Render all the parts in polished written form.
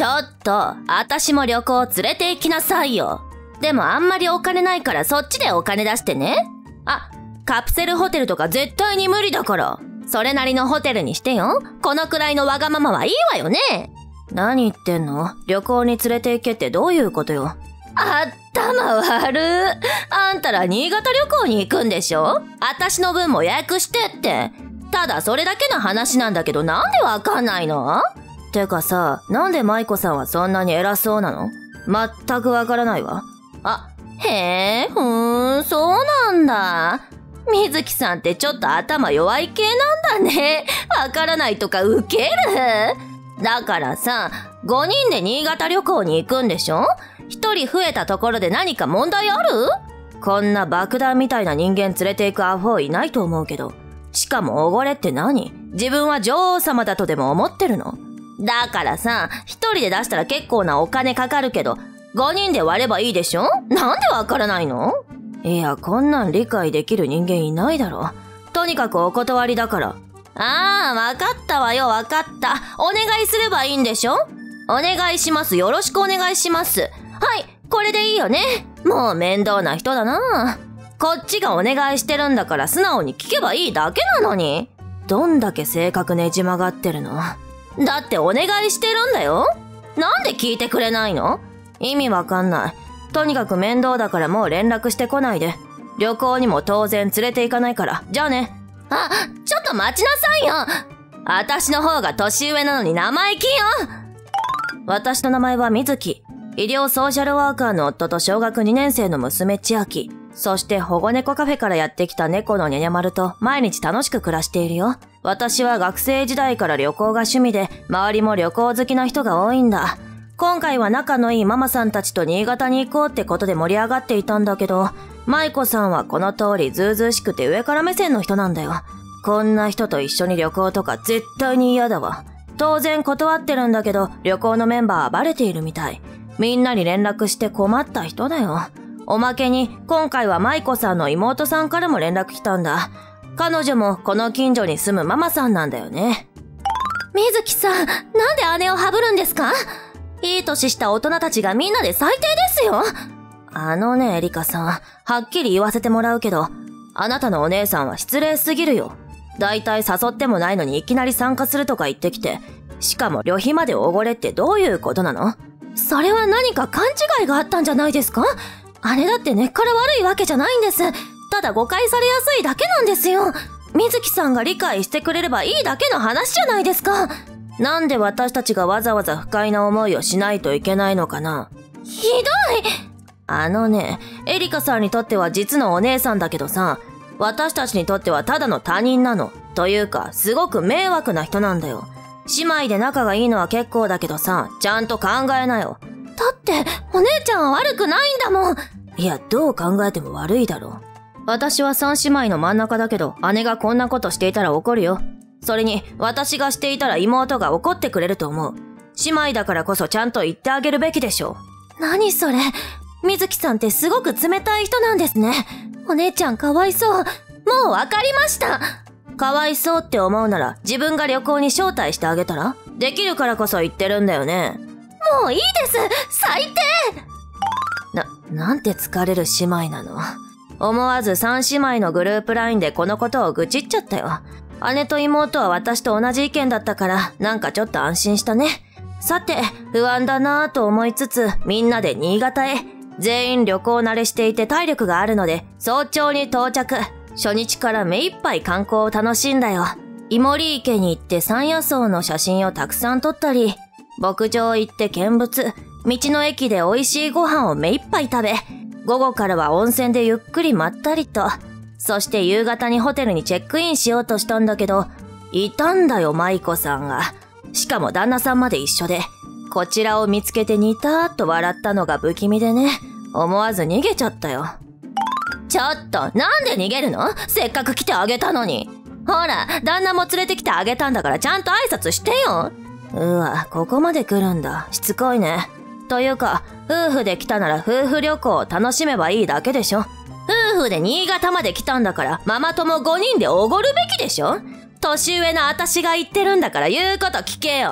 ちょっと、私も旅行連れて行きなさいよ。でもあんまりお金ないからそっちでお金出してね。あ、カプセルホテルとか絶対に無理だから。それなりのホテルにしてよ。このくらいのわがままはいいわよね。何言ってんの？旅行に連れて行けってどういうことよ。頭悪い。あんたら新潟旅行に行くんでしょ？私の分も予約してって。ただそれだけの話なんだけどなんでわかんないの？てかさ、なんで舞子さんはそんなに偉そうなの？全くわからないわ。あ、へえ、そうなんだ。水木さんってちょっと頭弱い系なんだね。わからないとかウケる。だからさ、5人で新潟旅行に行くんでしょ？ 1 人増えたところで何か問題ある？こんな爆弾みたいな人間連れて行くアホいないと思うけど。しかもおごれって何？自分は女王様だとでも思ってるの？だからさ、1人で出したら結構なお金かかるけど、5人で割ればいいでしょ？なんでわからないの？いや、こんなん理解できる人間いないだろ。とにかくお断りだから。ああ、わかったわよ、わかった。お願いすればいいんでしょ？お願いします。よろしくお願いします。はい、これでいいよね。もう面倒な人だな。こっちがお願いしてるんだから素直に聞けばいいだけなのに。どんだけ性格ねじ曲がってるの？だってお願いしてるんだよ。なんで聞いてくれないの？意味わかんない。とにかく面倒だからもう連絡してこないで。旅行にも当然連れて行かないから。じゃあね。あ、ちょっと待ちなさいよ。私の方が年上なのに生意気よ。私の名前は水木。医療ソーシャルワーカーの夫と小学2年生の娘千秋。そして保護猫カフェからやってきた猫のニャニャ丸と毎日楽しく暮らしているよ。私は学生時代から旅行が趣味で、周りも旅行好きな人が多いんだ。今回は仲のいいママさんたちと新潟に行こうってことで盛り上がっていたんだけど、舞子さんはこの通りずうずうしくて上から目線の人なんだよ。こんな人と一緒に旅行とか絶対に嫌だわ。当然断ってるんだけど、旅行のメンバーはバレているみたい。みんなに連絡して困った人だよ。おまけに、今回は舞子さんの妹さんからも連絡来たんだ。彼女もこの近所に住むママさんなんだよね。水木さん、なんで姉をハブるんですか？いい年した大人たちがみんなで最低ですよ。エリカさん、はっきり言わせてもらうけど、あなたのお姉さんは失礼すぎるよ。だいたい誘ってもないのにいきなり参加するとか言ってきて、しかも旅費までおごれってどういうことなの？それは何か勘違いがあったんじゃないですか？姉だって根っから悪いわけじゃないんです。ただ誤解されやすいだけなんですよ。水木さんが理解してくれればいいだけの話じゃないですか。なんで私たちがわざわざ不快な思いをしないといけないのかな？ひどい！エリカさんにとっては実のお姉さんだけどさ、私たちにとってはただの他人なの。というか、すごく迷惑な人なんだよ。姉妹で仲がいいのは結構だけどさ、ちゃんと考えなよ。だって、お姉ちゃんは悪くないんだもん。いや、どう考えても悪いだろ。私は三姉妹の真ん中だけど、姉がこんなことしていたら怒るよ。それに、私がしていたら妹が怒ってくれると思う。姉妹だからこそちゃんと言ってあげるべきでしょ。何それ。水木さんってすごく冷たい人なんですね。お姉ちゃんかわいそう。もうわかりました。かわいそうって思うなら、自分が旅行に招待してあげたら？できるからこそ言ってるんだよね。もういいです。最低！なんて疲れる姉妹なの。思わず三姉妹のグループラインでこのことを愚痴っちゃったよ。姉と妹は私と同じ意見だったから、なんかちょっと安心したね。さて、不安だなぁと思いつつ、みんなで新潟へ。全員旅行慣れしていて体力があるので、早朝に到着。初日から目いっぱい観光を楽しんだよ。イモリ池に行って山野草の写真をたくさん撮ったり、牧場行って見物、道の駅で美味しいご飯を目いっぱい食べ、午後からは温泉でゆっくりまったりと、そして夕方にホテルにチェックインしようとしたんだけど、いたんだよ舞子さんが。しかも旦那さんまで一緒で、こちらを見つけてニターっと笑ったのが不気味でね、思わず逃げちゃったよ。ちょっと、なんで逃げるの？せっかく来てあげたのに。ほら、旦那も連れてきてあげたんだからちゃんと挨拶してよ。ここまで来るんだ。しつこいね。というか、夫婦で来たなら夫婦旅行を楽しめばいいだけでしょ。夫婦で新潟まで来たんだから、ママ友5人でおごるべきでしょ。年上の私が言ってるんだから言うこと聞けよ。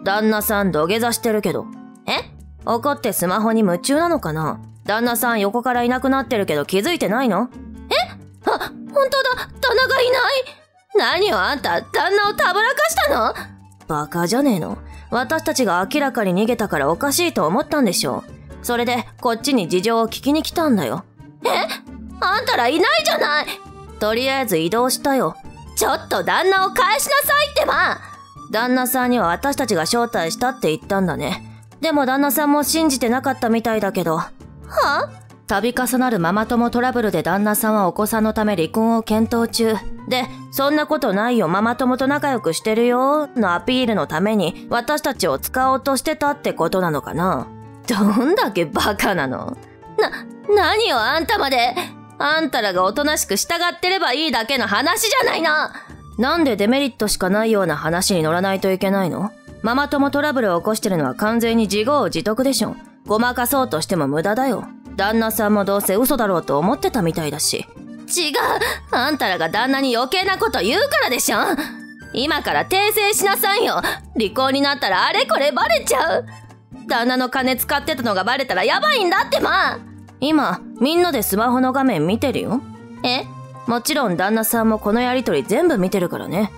旦那さん土下座してるけど。怒ってスマホに夢中なのかな？旦那さん横からいなくなってるけど気づいてないの？本当だ、旦那がいない。何よあんた、旦那をたぶらかしたの？バカじゃねえの。私たちが明らかに逃げたからおかしいと思ったんでしょ。それでこっちに事情を聞きに来たんだよ。あんたらいないじゃない。とりあえず移動したよ。ちょっと旦那を返しなさいってば。旦那さんには私たちが招待したって言ったんだね。でも旦那さんも信じてなかったみたいだけど。度重なるママ友トラブルで旦那さんはお子さんのため離婚を検討中。で、そんなことないよ、ママ友と仲良くしてるよのアピールのために私たちを使おうとしてたってことなのかな。どんだけバカなの。何よあんたまで。あんたらがおとなしく従ってればいいだけの話じゃないの。なんでデメリットしかないような話に乗らないといけないの？ママ友トラブルを起こしてるのは完全に自業自得でしょ。ごまかそうとしても無駄だよ。旦那さんもどうせ嘘だろうと思ってたみたいだし。違う。あんたらが旦那に余計なこと言うからでしょ。今から訂正しなさいよ。離婚になったらあれこれバレちゃう。旦那の金使ってたのがバレたらやばいんだってば。今、みんなでスマホの画面見てるよ。もちろん旦那さんもこのやりとり全部見てるからね。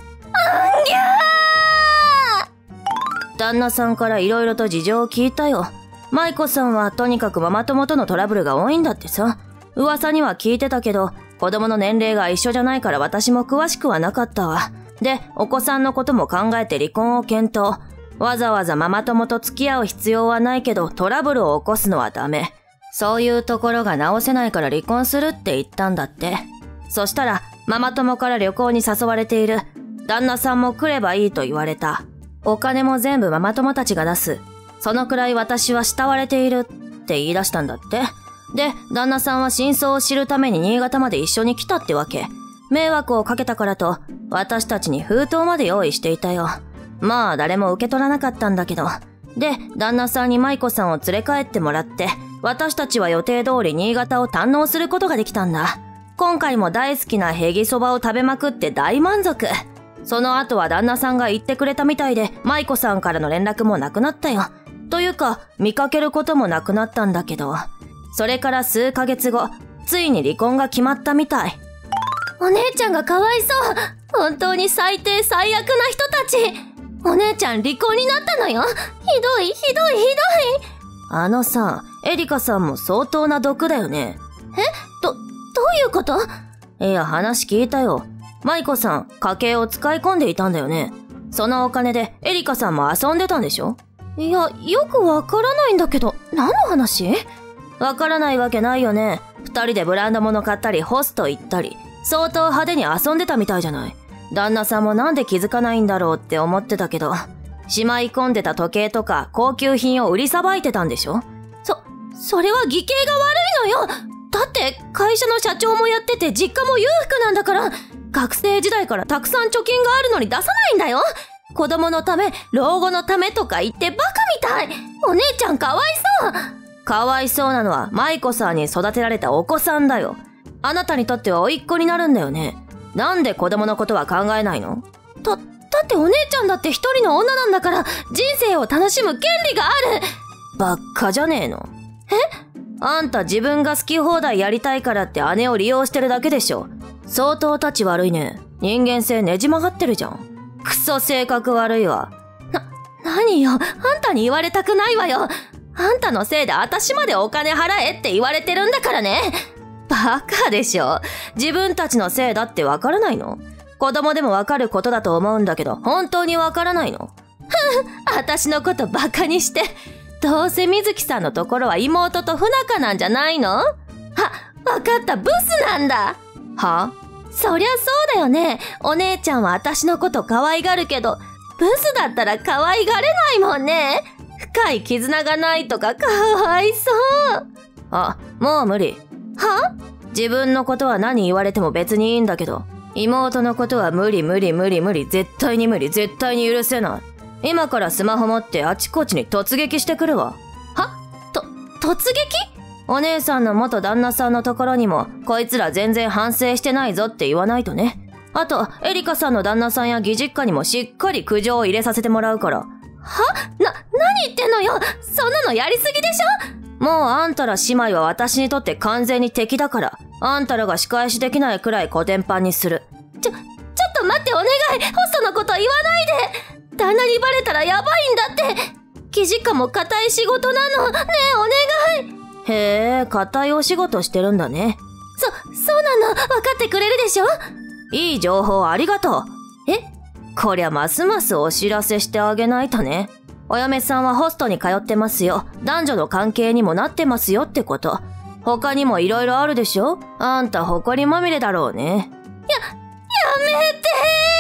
旦那さんから色々と事情を聞いたよ。舞子さんはとにかくママ友とのトラブルが多いんだってさ。噂には聞いてたけど、子供の年齢が一緒じゃないから私も詳しくはなかったわ。で、お子さんのことも考えて離婚を検討。わざわざママ友と付き合う必要はないけどトラブルを起こすのはダメ。そういうところが直せないから離婚するって言ったんだって。そしたらママ友から旅行に誘われている。旦那さんも来ればいいと言われた。お金も全部ママ友たちが出す。そのくらい私は慕われているって言い出したんだって。で、旦那さんは真相を知るために新潟まで一緒に来たってわけ。迷惑をかけたからと私たちに封筒まで用意していたよ。まあ誰も受け取らなかったんだけど。で、旦那さんに舞子さんを連れ帰ってもらって、私たちは予定通り新潟を堪能することができたんだ。今回も大好きなへぎそばを食べまくって大満足。その後は旦那さんが言ってくれたみたいで、舞子さんからの連絡もなくなったよ。というか、見かけることもなくなったんだけど。それから数ヶ月後、ついに離婚が決まったみたい。お姉ちゃんがかわいそう。本当に最低最悪な人たち。お姉ちゃん離婚になったのよ。ひどいひどいひどい。あのさ、エリカさんも相当な毒だよね。どういうこと？いや、話聞いたよ。舞子さん、家計を使い込んでいたんだよね。そのお金でエリカさんも遊んでたんでしょ？いや、よくわからないんだけど、何の話？わからないわけないよね。二人でブランド物買ったりホスト行ったり、相当派手に遊んでたみたいじゃない。旦那さんもなんで気づかないんだろうって思ってたけど、しまい込んでた時計とか高級品を売りさばいてたんでしょ？それは義兄が悪いのよ。だって会社の社長もやってて実家も裕福なんだから、学生時代からたくさん貯金があるのに出さないんだよ。子供のため、老後のためとか言ってバカみたい。お姉ちゃんかわいそう。かわいそうなのは舞子さんに育てられたお子さんだよ。あなたにとっては甥っ子になるんだよね。なんで子供のことは考えないの？だってお姉ちゃんだって一人の女なんだから、人生を楽しむ権利がある。ばっかじゃねえの。あんた自分が好き放題やりたいからって姉を利用してるだけでしょ。相当立ち悪いね。人間性ねじ曲がってるじゃん。クソ性格悪いわ。何よ、あんたに言われたくないわよ。あんたのせいで私までお金払えって言われてるんだからね。バカでしょ。自分たちのせいだってわからないの？子供でもわかることだと思うんだけど、本当にわからないの？私のことバカにして。どうせ水木さんのところは妹と不仲なんじゃないの？わかった、ブスなんだ。は？そりゃそうだよね。お姉ちゃんは私のこと可愛がるけど、ブスだったら可愛がれないもんね。深い絆がないとかかわいそう。もう無理。は？自分のことは何言われても別にいいんだけど、妹のことは無理無理無理無理、絶対に無理、絶対に許せない。今からスマホ持ってあちこちに突撃してくるわ。突撃？お姉さんの元旦那さんのところにも、こいつら全然反省してないぞって言わないとね。あと、エリカさんの旦那さんや義実家にもしっかり苦情を入れさせてもらうから。 何言ってんのよ。そんなのやりすぎでしょ。もうあんたら姉妹は私にとって完全に敵だから、あんたらが仕返しできないくらいコテンパンにする。ちょっと待って、お願い。ホストのこと言わないで。旦那にバレたらやばいんだって。生地かも固い仕事なの。ねえ、お願い。へえ、固いお仕事してるんだね。そうなの。分かってくれるでしょ。いい情報ありがとう。こりゃますますお知らせしてあげないとね。お嫁さんはホストに通ってますよ。男女の関係にもなってますよってこと。他にもいろいろあるでしょ。あんた埃まみれだろうね。やめて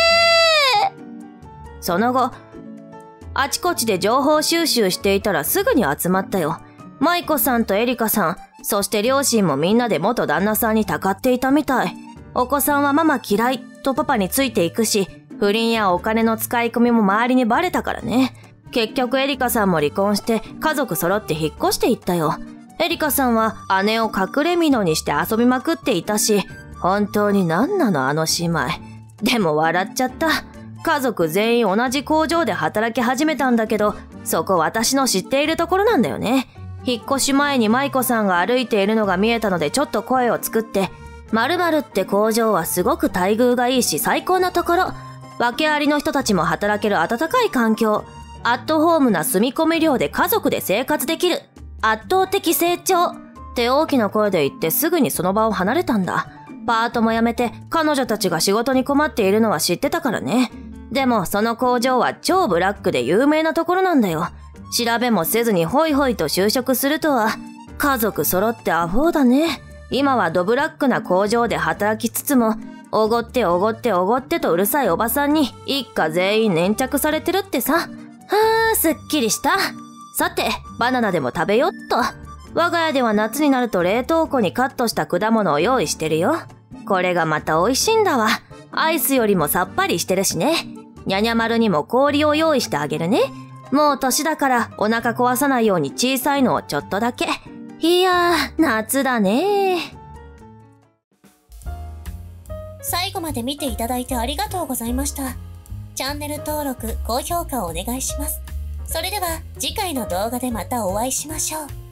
ー。その後、あちこちで情報収集していたらすぐに集まったよ。舞子さんとエリカさん、そして両親もみんなで元旦那さんにたかっていたみたい。お子さんはママ嫌いとパパについていくし、不倫やお金の使い込みも周りにバレたからね。結局エリカさんも離婚して家族揃って引っ越していったよ。エリカさんは姉を隠れ蓑にして遊びまくっていたし、本当に何なのあの姉妹。でも笑っちゃった。家族全員同じ工場で働き始めたんだけど、そこ私の知っているところなんだよね。引っ越し前に舞子さんが歩いているのが見えたのでちょっと声を作って、〇〇って工場はすごく待遇がいいし最高なところ。訳ありの人たちも働ける温かい環境。アットホームな住み込み寮で家族で生活できる。圧倒的成長。って大きな声で言ってすぐにその場を離れたんだ。パートも辞めて彼女たちが仕事に困っているのは知ってたからね。でもその工場は超ブラックで有名なところなんだよ。調べもせずにホイホイと就職するとは。家族揃ってアホだね。今はドブラックな工場で働きつつも、おごっておごっておごってとうるさいおばさんに一家全員粘着されてるってさ。すっきりした。さて、バナナでも食べよっと。我が家では夏になると冷凍庫にカットした果物を用意してるよ。これがまた美味しいんだわ。アイスよりもさっぱりしてるしね。にゃにゃ丸にも氷を用意してあげるね。もう年だからお腹壊さないように小さいのをちょっとだけ。いやー、夏だね。 最後まで見ていただいてありがとうございました。チャンネル登録、高評価をお願いします。それでは次回の動画でまたお会いしましょう。